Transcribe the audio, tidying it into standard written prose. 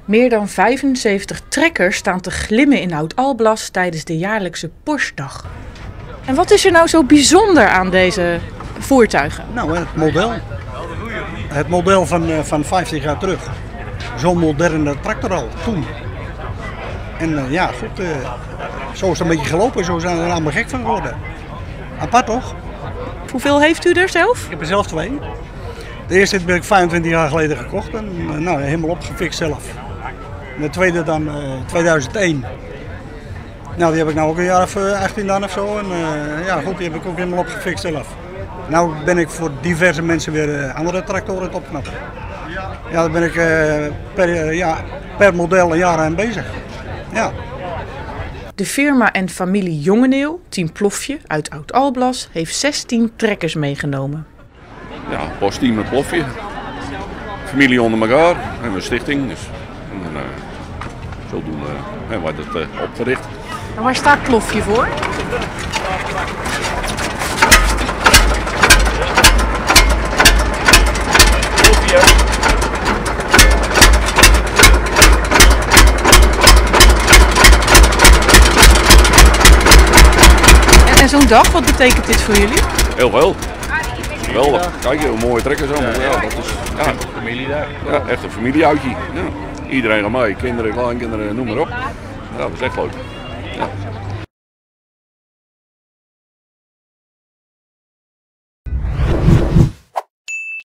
Meer dan 75 trekkers staan te glimmen in Oud-Alblas tijdens de jaarlijkse Porsdag. En wat is er nou zo bijzonder aan deze voertuigen? Nou, het model. Het model van 50 jaar terug. Zo'n moderne tractor al, toen. En zo is het een beetje gelopen. Zo zijn we er allemaal gek van geworden. Apart toch? Hoeveel heeft u er zelf? Ik heb er zelf 2. De eerste heb ik 25 jaar geleden gekocht en helemaal opgefixt zelf. En de tweede dan 2001. Nou, die heb ik nou ook een jaar of 18 aan of zo. En die heb ik ook helemaal opgefixt zelf. Nou ben ik voor diverse mensen weer andere tractoren het opknappen. Ja, daar ben ik per model een jaar aan bezig. Ja. De firma en familie Jongeneel, Team Plofje uit Oud-Alblas, heeft 16 trekkers meegenomen. Ja, postteam met Plofje. Familie onder elkaar en een stichting. Dus, zodoende wordt het opgericht. En waar staat Plofje voor? En zo'n dag, wat betekent dit voor jullie? Heel veel. Geweldig. Kijk, hoe mooie trekkers allemaal. Ja, dat is Echt een familiedag. Ja, echt een familieuitje. Ja. Iedereen gaat mee, kinderen, kleinkinderen, noem maar op. Ja, dat is echt leuk.